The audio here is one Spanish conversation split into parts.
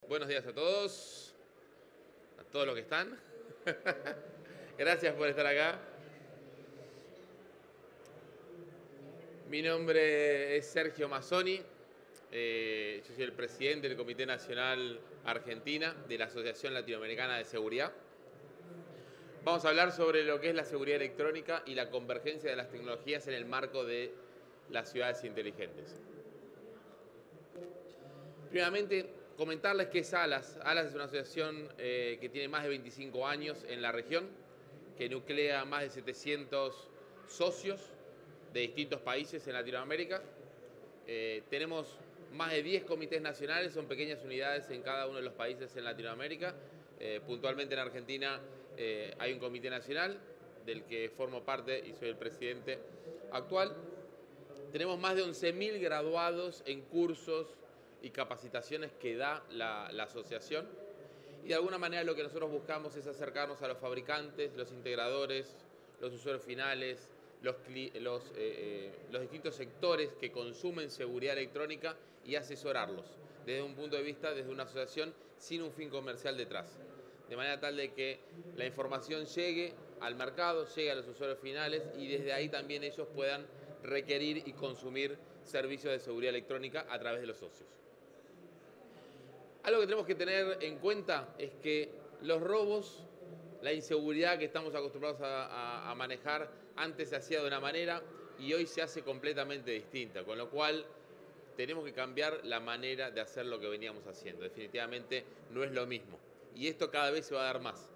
Buenos días a todos los que están. Gracias por estar acá. Mi nombre es Sergio Mazzoni. Yo soy el presidente del Comité Nacional Argentina de la Asociación Latinoamericana de Seguridad. Vamos a hablar sobre lo que es la seguridad electrónica y la convergencia de las tecnologías en el marco de las ciudades inteligentes. Primeramente, comentarles qué es ALAS. ALAS es una asociación que tiene más de 25 años en la región, que nuclea más de 700 socios de distintos países en Latinoamérica. Tenemos más de 10 comités nacionales, son pequeñas unidades en cada uno de los países en Latinoamérica. Puntualmente en Argentina hay un comité nacional del que formo parte y soy el presidente actual. Tenemos más de 11.000 graduados en cursos y capacitaciones que da la asociación. Y de alguna manera lo que nosotros buscamos es acercarnos a los fabricantes, los integradores, los usuarios finales, los distintos sectores que consumen seguridad electrónica y asesorarlos desde un punto de vista, desde una asociación sin un fin comercial detrás. De manera tal de que la información llegue al mercado, llegue a los usuarios finales y desde ahí también ellos puedan requerir y consumir servicios de seguridad electrónica a través de los socios. Algo que tenemos que tener en cuenta es que los robos, la inseguridad que estamos acostumbrados a manejar, antes se hacía de una manera y hoy se hace completamente distinta, con lo cual tenemos que cambiar la manera de hacer lo que veníamos haciendo. Definitivamente no es lo mismo y esto cada vez se va a dar más.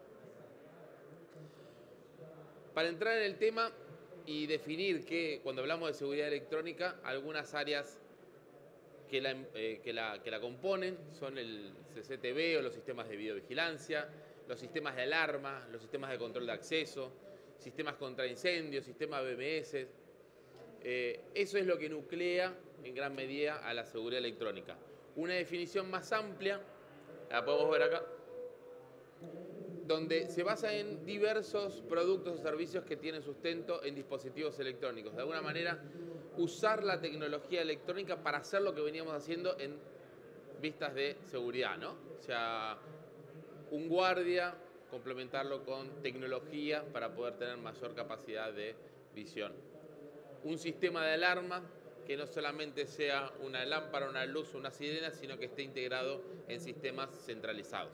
Para entrar en el tema y definir que cuando hablamos de seguridad electrónica, algunas áreas que la componen son el CCTV o los sistemas de videovigilancia, los sistemas de alarma, los sistemas de control de acceso, sistemas contra incendios, sistemas BMS. Eso es lo que nuclea en gran medida a la seguridad electrónica. Una definición más amplia, la podemos ver acá, donde se basa en diversos productos o servicios que tienen sustento en dispositivos electrónicos. De alguna manera, usar la tecnología electrónica para hacer lo que veníamos haciendo en vistas de seguridad, ¿no? O sea, un guardia, complementarlo con tecnología para poder tener mayor capacidad de visión. Un sistema de alarma que no solamente sea una lámpara, una luz o una sirena, sino que esté integrado en sistemas centralizados.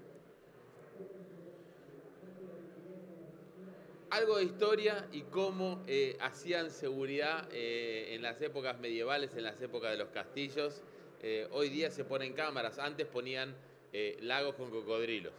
Algo de historia y cómo hacían seguridad en las épocas medievales, en las épocas de los castillos. Hoy día se ponen cámaras, antes ponían lagos con cocodrilos.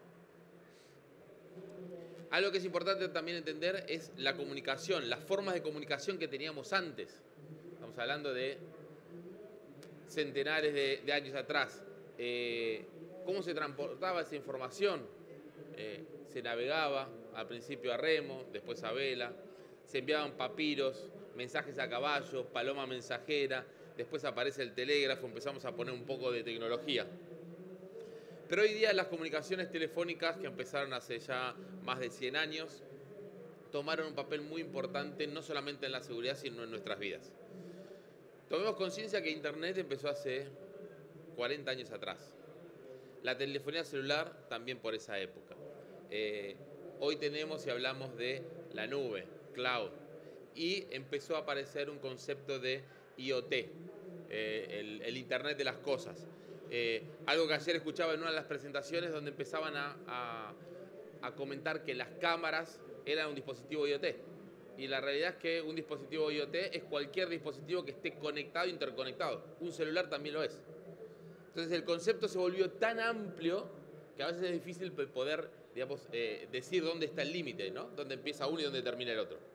Algo que es importante también entender es la comunicación, las formas de comunicación que teníamos antes. Estamos hablando de centenares de años atrás. ¿Cómo se transportaba esa información? Se navegaba al principio a remo, después a vela, se enviaban papiros, mensajes a caballo, paloma mensajera, después aparece el telégrafo, empezamos a poner un poco de tecnología. Pero hoy día las comunicaciones telefónicas, que empezaron hace ya más de 100 años, tomaron un papel muy importante no solamente en la seguridad, sino en nuestras vidas. Tomemos conciencia que Internet empezó hace 40 años atrás. La telefonía celular también por esa época. Hoy tenemos y hablamos de la nube, cloud, y empezó a aparecer un concepto de IoT, el Internet de las cosas. Algo que ayer escuchaba en una de las presentaciones donde empezaban a comentar que las cámaras eran un dispositivo IoT. Y la realidad es que un dispositivo IoT es cualquier dispositivo que esté conectado e interconectado. Un celular también lo es. Entonces el concepto se volvió tan amplio que a veces es difícil poder, digamos, decir dónde está el límite, ¿no? Dónde empieza uno y dónde termina el otro.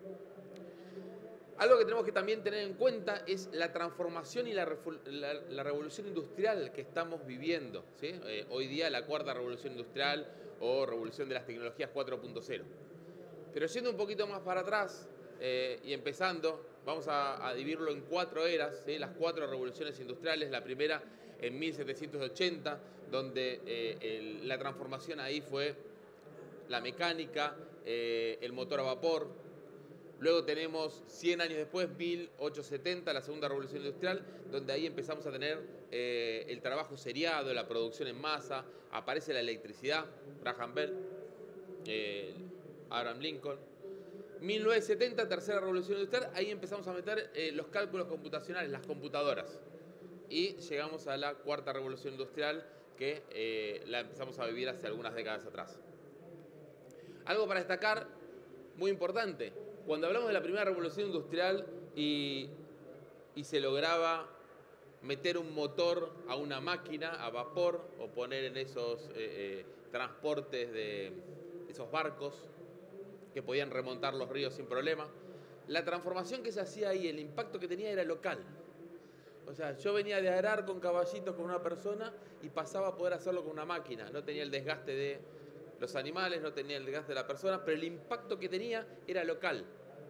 Algo que tenemos que también tener en cuenta es la transformación y la revolución industrial que estamos viviendo, ¿sí? Hoy día la cuarta revolución industrial o revolución de las tecnologías 4.0. Pero yendo un poquito más para atrás y empezando, vamos a dividirlo en 4 eras, ¿sí? Las 4 revoluciones industriales. La primera en 1780, donde la transformación ahí fue la mecánica, el motor a vapor. Luego tenemos 100 años después, 1870, la segunda revolución industrial, donde ahí empezamos a tener el trabajo seriado, la producción en masa, aparece la electricidad, Graham Bell, Abraham Lincoln. 1970, tercera revolución industrial, ahí empezamos a meter los cálculos computacionales, las computadoras. Y llegamos a la cuarta revolución industrial, que la empezamos a vivir hace algunas décadas atrás. Algo para destacar, muy importante, cuando hablamos de la primera revolución industrial y se lograba meter un motor a una máquina a vapor o poner en esos transportes de esos barcos que podían remontar los ríos sin problema, la transformación que se hacía ahí, el impacto que tenía era local. O sea, yo venía de arar con caballitos con una persona y pasaba a poder hacerlo con una máquina. No tenía el desgaste de los animales, no tenía el desgaste de la persona, pero el impacto que tenía era local.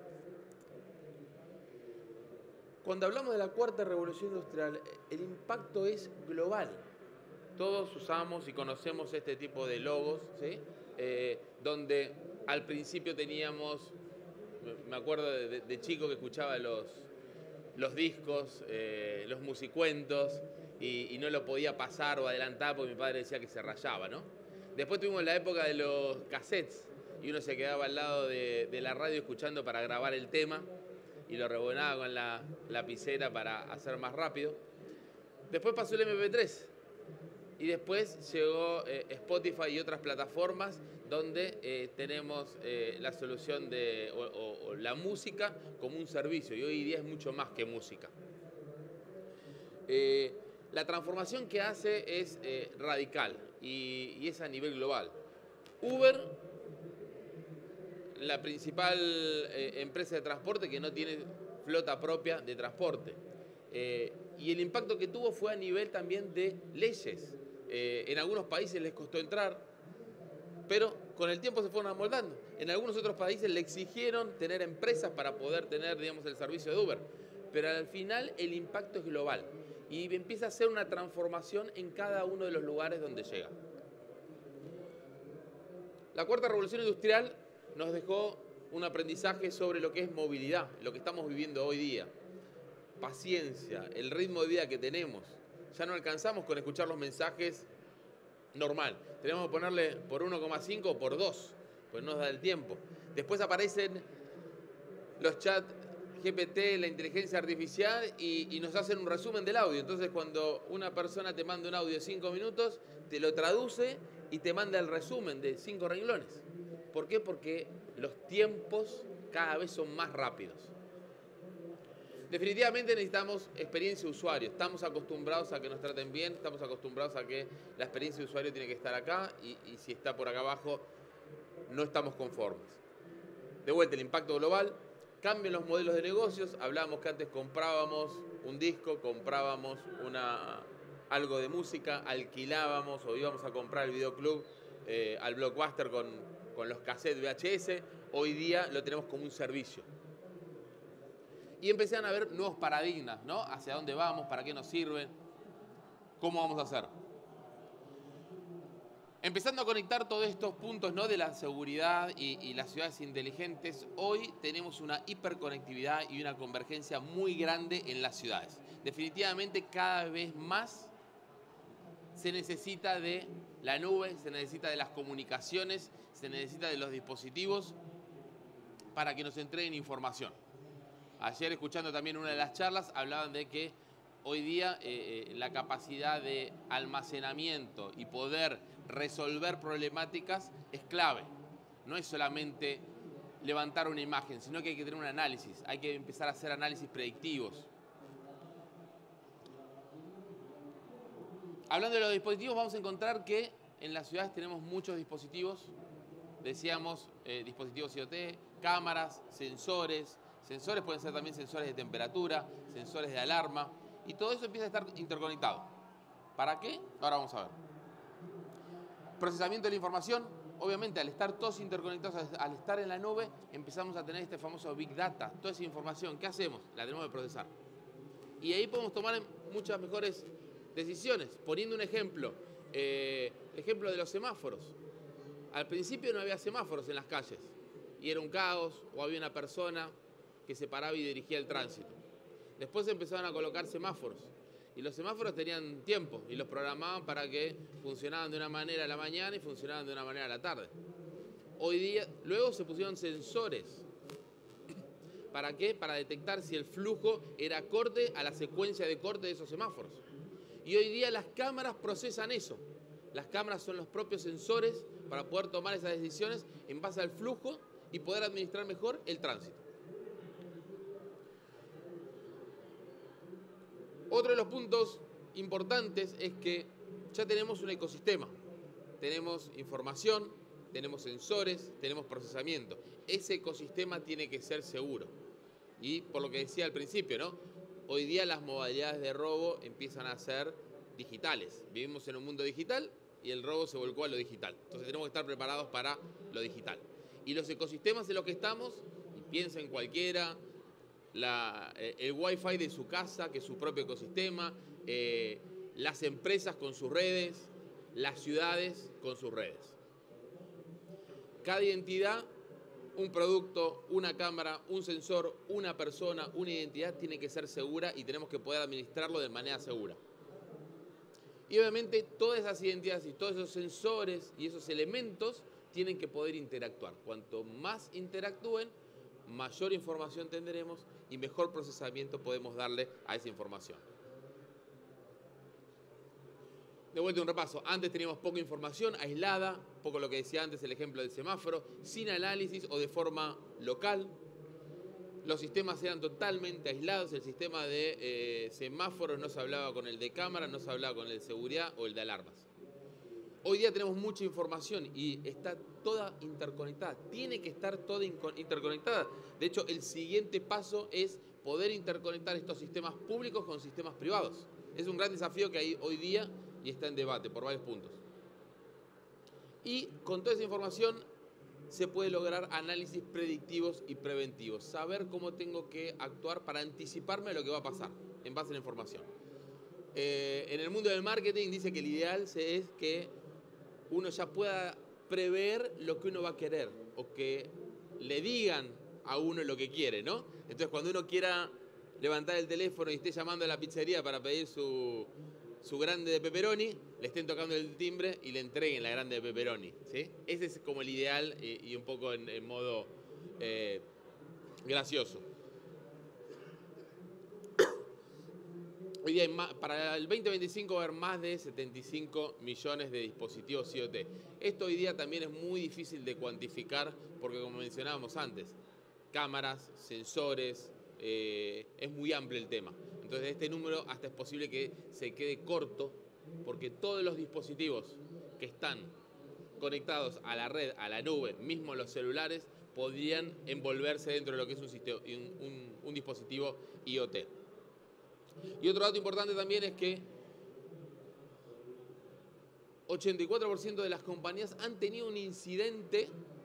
Cuando hablamos de la cuarta revolución industrial, el impacto es global. Todos usamos y conocemos este tipo de logos, ¿sí? Donde al principio teníamos, me acuerdo de chico que escuchaba los discos, los musicuentos, y no lo podía pasar o adelantar porque mi padre decía que se rayaba, ¿no? Después tuvimos la época de los cassettes y uno se quedaba al lado de la radio escuchando para grabar el tema y lo rebobinaba con la lapicera para hacer más rápido. Después pasó el MP3 y después llegó Spotify y otras plataformas donde tenemos la solución de o la música como un servicio, y hoy día es mucho más que música. La transformación que hace es radical y es a nivel global. Uber, la principal empresa de transporte que no tiene flota propia de transporte. Y el impacto que tuvo fue a nivel también de leyes. En algunos países les costó entrar, pero con el tiempo se fueron amoldando. En algunos otros países le exigieron tener empresas para poder tener, digamos, el servicio de Uber. Pero al final el impacto es global y empieza a ser una transformación en cada uno de los lugares donde llega. La cuarta revolución industrial nos dejó un aprendizaje sobre lo que es movilidad, lo que estamos viviendo hoy día. Paciencia, el ritmo de vida que tenemos. Ya no alcanzamos con escuchar los mensajes normal. Tenemos que ponerle por 1,5 o por 2, pues no nos da el tiempo. Después aparecen los chats GPT, la inteligencia artificial, y nos hacen un resumen del audio. Entonces, cuando una persona te manda un audio de 5 minutos, te lo traduce y te manda el resumen de 5 renglones. ¿Por qué? Porque los tiempos cada vez son más rápidos. Definitivamente necesitamos experiencia de usuario. Estamos acostumbrados a que nos traten bien, estamos acostumbrados a que la experiencia de usuario tiene que estar acá y si está por acá abajo no estamos conformes. De vuelta, el impacto global. Cambian los modelos de negocios. Hablábamos que antes comprábamos un disco, comprábamos algo de música, alquilábamos o íbamos a comprar el videoclub al Blockbuster con los cassettes VHS. Hoy día lo tenemos como un servicio. Y empezaron a haber nuevos paradigmas, ¿no? Hacia dónde vamos, para qué nos sirven, cómo vamos a hacer. Empezando a conectar todos estos puntos, ¿no?, de la seguridad y las ciudades inteligentes, hoy tenemos una hiperconectividad y una convergencia muy grande en las ciudades. Definitivamente cada vez más se necesita de la nube, se necesita de las comunicaciones, se necesita de los dispositivos para que nos entreguen información. Ayer, escuchando también una de las charlas, hablaban de que hoy día la capacidad de almacenamiento y poder resolver problemáticas es clave. No es solamente levantar una imagen, sino que hay que tener un análisis, hay que empezar a hacer análisis predictivos. Hablando de los dispositivos, vamos a encontrar que en las ciudades tenemos muchos dispositivos. Decíamos dispositivos IoT, cámaras, sensores. Sensores pueden ser también sensores de temperatura, sensores de alarma, y todo eso empieza a estar interconectado. ¿Para qué? Ahora vamos a ver. Procesamiento de la información. Obviamente, al estar todos interconectados, al estar en la nube, empezamos a tener este famoso Big Data. Toda esa información, ¿qué hacemos? La tenemos que procesar. Y ahí podemos tomar muchas mejores decisiones. Poniendo un ejemplo, ejemplo de los semáforos. Al principio no había semáforos en las calles y era un caos, o había una persona que separaba y dirigía el tránsito. Después empezaron a colocar semáforos. Y los semáforos tenían tiempo y los programaban para que funcionaban de una manera a la mañana y funcionaban de una manera a la tarde. Hoy día, luego se pusieron sensores. ¿Para qué? Para detectar si el flujo era acorde a la secuencia de corte de esos semáforos. Y hoy día las cámaras procesan eso. Las cámaras son los propios sensores para poder tomar esas decisiones en base al flujo y poder administrar mejor el tránsito. Otro de los puntos importantes es que ya tenemos un ecosistema. Tenemos información, tenemos sensores, tenemos procesamiento. Ese ecosistema tiene que ser seguro. Y por lo que decía al principio, ¿no? Hoy día las modalidades de robo empiezan a ser digitales. Vivimos en un mundo digital y el robo se volcó a lo digital. Entonces tenemos que estar preparados para lo digital. Y los ecosistemas en los que estamos, y piensa en cualquiera, el Wi-Fi de su casa, que es su propio ecosistema, las empresas con sus redes, las ciudades con sus redes. Cada identidad, un producto, una cámara, un sensor, una persona, una identidad tiene que ser segura y tenemos que poder administrarlo de manera segura. Y obviamente todas esas identidades y todos esos sensores y esos elementos tienen que poder interactuar. Cuanto más interactúen, mayor información tendremos y mejor procesamiento podemos darle a esa información. De vuelta un repaso. Antes teníamos poca información aislada, poco lo que decía antes el ejemplo del semáforo, sin análisis o de forma local. Los sistemas eran totalmente aislados. El sistema de semáforos no se hablaba con el de cámara, no se hablaba con el de seguridad o el de alarmas. Hoy día tenemos mucha información y está toda interconectada. Tiene que estar toda interconectada. De hecho, el siguiente paso es poder interconectar estos sistemas públicos con sistemas privados. Es un gran desafío que hay hoy día y está en debate por varios puntos. Y con toda esa información se puede lograr análisis predictivos y preventivos. Saber cómo tengo que actuar para anticiparme a lo que va a pasar en base a la información. En el mundo del marketing dice que el ideal es que uno ya pueda prever lo que uno va a querer o que le digan a uno lo que quiere, ¿no? Entonces cuando uno quiera levantar el teléfono y esté llamando a la pizzería para pedir su grande de pepperoni, le estén tocando el timbre y le entreguen la grande de pepperoni, ¿sí? Ese es como el ideal y un poco en modo gracioso. Hoy día para el 2025 va a haber más de 75 millones de dispositivos IoT. Esto hoy día también es muy difícil de cuantificar porque, como mencionábamos antes, cámaras, sensores, es muy amplio el tema. Entonces este número hasta es posible que se quede corto porque todos los dispositivos que están conectados a la red, a la nube, mismo los celulares, podrían envolverse dentro de lo que es un dispositivo IoT. Y otro dato importante también es que 84% de las compañías han tenido un incidente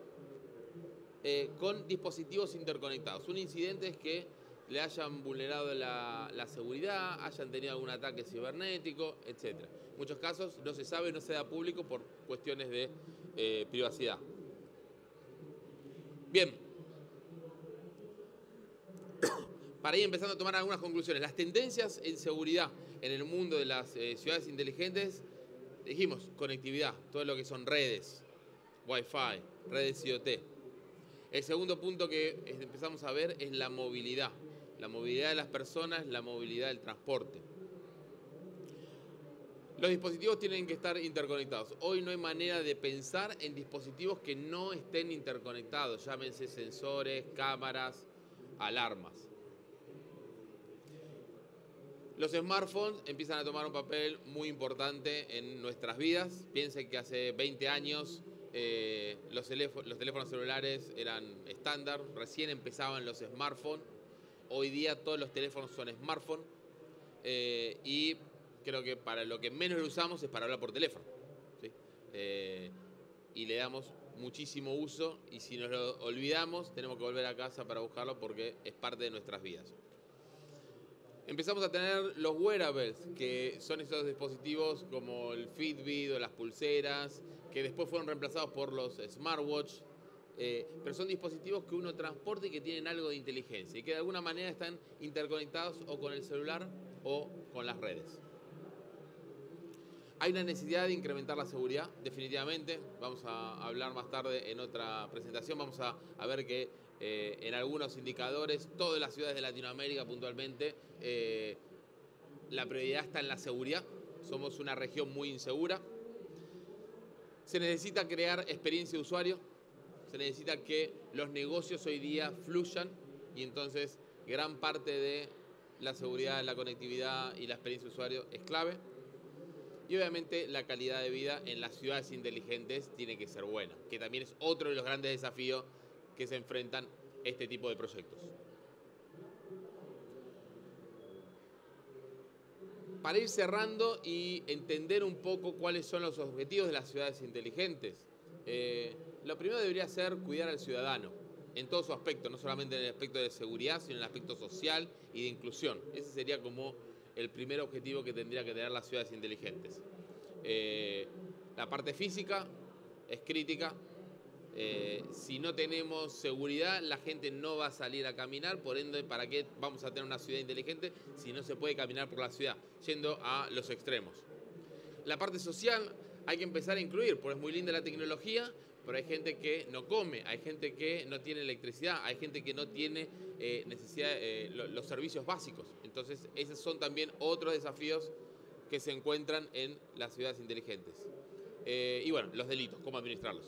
con dispositivos interconectados. Un incidente es que le hayan vulnerado la seguridad, hayan tenido algún ataque cibernético, etc. En muchos casos no se sabe, no se da público por cuestiones de privacidad. Bien. Para ir empezando a tomar algunas conclusiones. Las tendencias en seguridad en el mundo de las ciudades inteligentes, dijimos, conectividad, todo lo que son redes, Wi-Fi, redes IoT. El segundo punto que empezamos a ver es la movilidad de las personas, la movilidad del transporte. Los dispositivos tienen que estar interconectados. Hoy no hay manera de pensar en dispositivos que no estén interconectados, llámense sensores, cámaras, alarmas. Los smartphones empiezan a tomar un papel muy importante en nuestras vidas. Piensen que hace 20 años los teléfonos celulares eran estándar, recién empezaban los smartphones. Hoy día todos los teléfonos son smartphones y creo que para lo que menos lo usamos es para hablar por teléfono, ¿sí? Y le damos muchísimo uso y si nos lo olvidamos tenemos que volver a casa para buscarlo porque es parte de nuestras vidas. Empezamos a tener los wearables, que son esos dispositivos como el Fitbit o las pulseras, que después fueron reemplazados por los smartwatch, pero son dispositivos que uno transporta y que tienen algo de inteligencia y que de alguna manera están interconectados o con el celular o con las redes. Hay una necesidad de incrementar la seguridad, definitivamente. Vamos a hablar más tarde en otra presentación. Vamos a ver que en algunos indicadores, todas las ciudades de Latinoamérica puntualmente, la prioridad está en la seguridad. Somos una región muy insegura. Se necesita crear experiencia de usuario. Se necesita que los negocios hoy día fluyan y entonces gran parte de la seguridad, la conectividad y la experiencia de usuario es clave. Y obviamente la calidad de vida en las ciudades inteligentes tiene que ser buena, que también es otro de los grandes desafíos que se enfrentan este tipo de proyectos. Para ir cerrando y entender un poco cuáles son los objetivos de las ciudades inteligentes, lo primero debería ser cuidar al ciudadano en todo su aspecto, no solamente en el aspecto de seguridad, sino en el aspecto social y de inclusión. Ese sería como el primer objetivo que tendría que tener las ciudades inteligentes. La parte física es crítica. Si no tenemos seguridad, la gente no va a salir a caminar, por ende, ¿para qué vamos a tener una ciudad inteligente si no se puede caminar por la ciudad? Yendo a los extremos. La parte social hay que empezar a incluir, porque es muy linda la tecnología, pero hay gente que no come, hay gente que no tiene electricidad, hay gente que no tiene los servicios básicos. Entonces, esos son también otros desafíos que se encuentran en las ciudades inteligentes. Y bueno, los delitos, cómo administrarlos.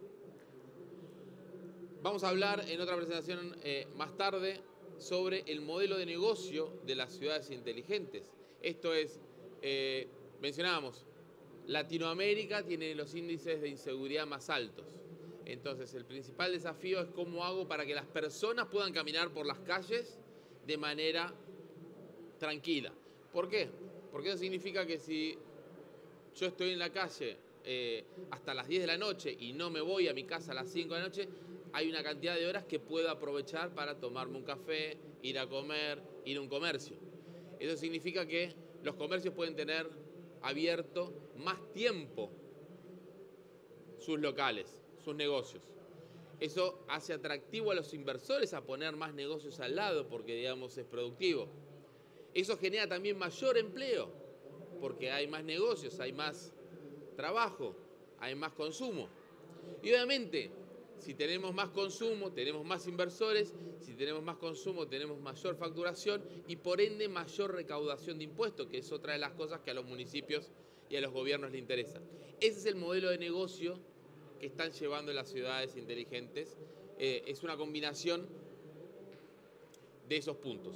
Vamos a hablar en otra presentación más tarde sobre el modelo de negocio de las ciudades inteligentes. Esto es, mencionábamos, Latinoamérica tiene los índices de inseguridad más altos. Entonces, el principal desafío es cómo hago para que las personas puedan caminar por las calles de manera tranquila. ¿Por qué? Porque eso significa que si yo estoy en la calle hasta las 10 de la noche y no me voy a mi casa a las 5 de la noche, hay una cantidad de horas que puedo aprovechar para tomarme un café, ir a comer, ir a un comercio. Eso significa que los comercios pueden tener abierto más tiempo sus locales, sus negocios. Eso hace atractivo a los inversores a poner más negocios al lado porque, digamos, es productivo. Eso genera también mayor empleo porque hay más negocios, hay más trabajo, hay más consumo. Y obviamente, si tenemos más consumo, tenemos más inversores, si tenemos más consumo, tenemos mayor facturación y por ende mayor recaudación de impuestos, que es otra de las cosas que a los municipios y a los gobiernos les interesa. Ese es el modelo de negocio que están llevando las ciudades inteligentes. Es una combinación de esos puntos.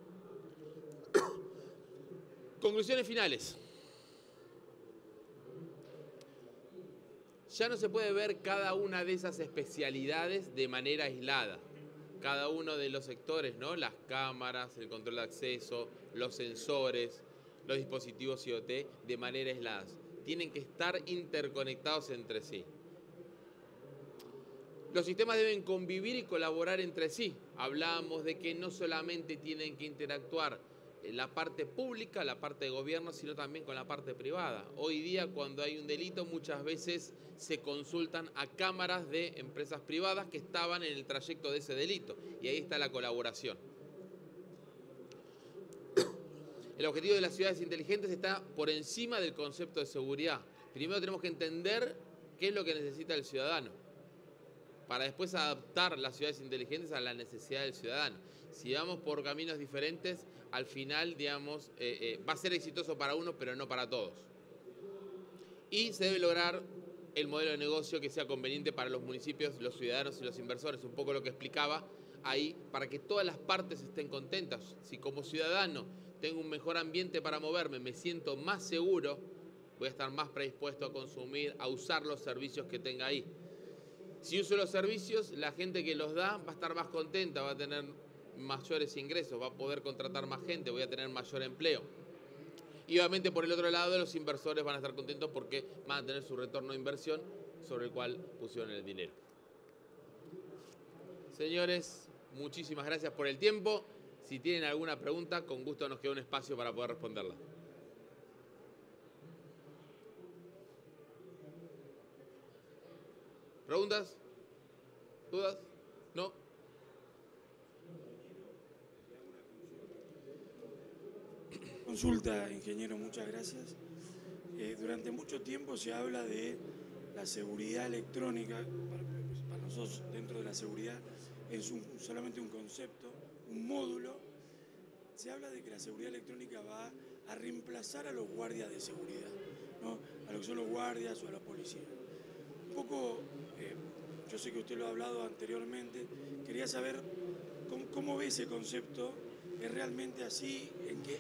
Conclusiones finales. Ya no se puede ver cada una de esas especialidades de manera aislada. Cada uno de los sectores, ¿no? Las cámaras, el control de acceso, los sensores, los dispositivos IoT, de manera aislada. Tienen que estar interconectados entre sí. Los sistemas deben convivir y colaborar entre sí. Hablamos de que no solamente tienen que interactuar la parte pública, la parte de gobierno, sino también con la parte privada. Hoy día, cuando hay un delito, muchas veces se consultan a cámaras de empresas privadas que estaban en el trayecto de ese delito. Y ahí está la colaboración. El objetivo de las ciudades inteligentes está por encima del concepto de seguridad. Primero tenemos que entender qué es lo que necesita el ciudadano, para después adaptar las ciudades inteligentes a la necesidad del ciudadano. Si vamos por caminos diferentes, al final, digamos, va a ser exitoso para uno, pero no para todos. Y se debe lograr el modelo de negocio que sea conveniente para los municipios, los ciudadanos y los inversores. Un poco lo que explicaba ahí, para que todas las partes estén contentas. Si como ciudadano tengo un mejor ambiente para moverme, me siento más seguro, voy a estar más predispuesto a consumir, a usar los servicios que tenga ahí. Si uso los servicios, la gente que los da va a estar más contenta, va a tener mayores ingresos, va a poder contratar más gente, voy a tener mayor empleo. Y obviamente por el otro lado los inversores van a estar contentos porque van a tener su retorno de inversión sobre el cual pusieron el dinero. Señores, muchísimas gracias por el tiempo. Si tienen alguna pregunta, con gusto nos queda un espacio para poder responderla. ¿Preguntas? ¿Dudas? ¿No? Consulta, ingeniero, muchas gracias. Durante mucho tiempo se habla de la seguridad electrónica. Para nosotros, dentro de la seguridad, es solamente un concepto, un módulo. Se habla de que la seguridad electrónica va a reemplazar a los guardias de seguridad, ¿no? A lo que son los guardias o a los policías. Un poco, yo sé que usted lo ha hablado anteriormente, quería saber cómo ve ese concepto. ¿Es realmente así?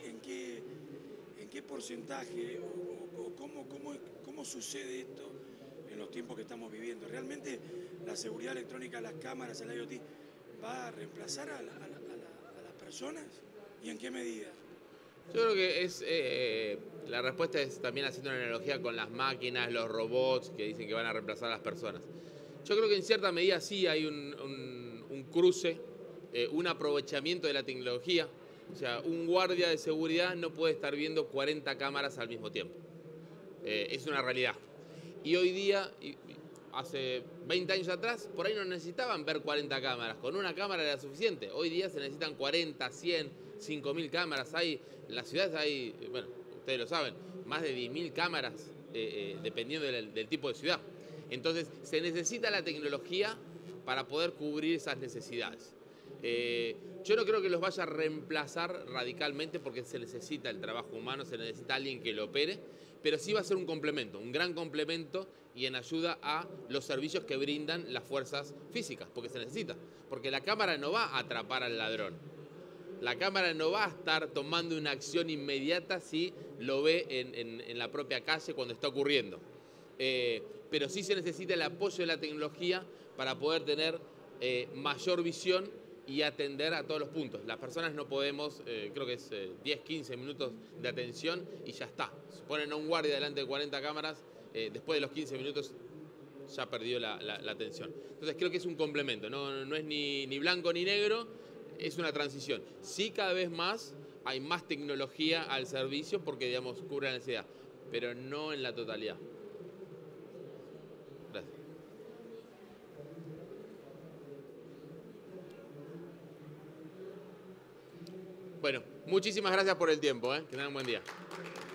¿En qué porcentaje o cómo sucede esto en los tiempos que estamos viviendo? ¿Realmente la seguridad electrónica, las cámaras, el IoT, va a reemplazar a las personas? ¿Y en qué medida? Yo creo que la respuesta es también haciendo una analogía con las máquinas, los robots que dicen que van a reemplazar a las personas. Yo creo que en cierta medida sí hay un cruce, un aprovechamiento de la tecnología. O sea, un guardia de seguridad no puede estar viendo 40 cámaras al mismo tiempo. Es una realidad. Y hoy día, hace 20 años atrás, por ahí no necesitaban ver 40 cámaras. Con una cámara era suficiente. Hoy día se necesitan 40, 100, 5.000 cámaras. En las ciudades hay, bueno, ustedes lo saben, más de 10.000 cámaras dependiendo del tipo de ciudad. Entonces, se necesita la tecnología para poder cubrir esas necesidades. Yo no creo que los vaya a reemplazar radicalmente porque se necesita el trabajo humano, se necesita alguien que lo opere, pero sí va a ser un complemento, un gran complemento y en ayuda a los servicios que brindan las fuerzas físicas, porque se necesita. Porque la cámara no va a atrapar al ladrón. La cámara no va a estar tomando una acción inmediata si lo ve en la propia calle cuando está ocurriendo. Pero sí se necesita el apoyo de la tecnología para poder tener mayor visión y atender a todos los puntos. Las personas no podemos, creo que es 10, 15 minutos de atención y ya está. Si ponen a un guardia delante de 40 cámaras, después de los 15 minutos ya perdió la atención. Entonces creo que es un complemento, no es ni blanco ni negro, es una transición. Sí, cada vez más hay más tecnología al servicio porque, digamos, cubre la necesidad, pero no en la totalidad. Gracias. Bueno, muchísimas gracias por el tiempo, que tengan un buen día.